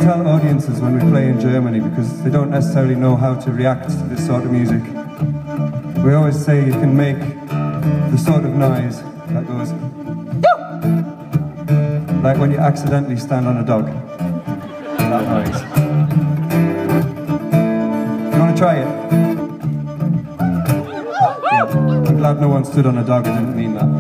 tell audiences when we play in Germany, because they don't necessarily know how to react to this sort of music. We always say you can make the sort of noise that goes like when you accidentally stand on a dog. That noise. You want to try it? Yeah. I'm glad no one stood on a dog, I didn't mean that.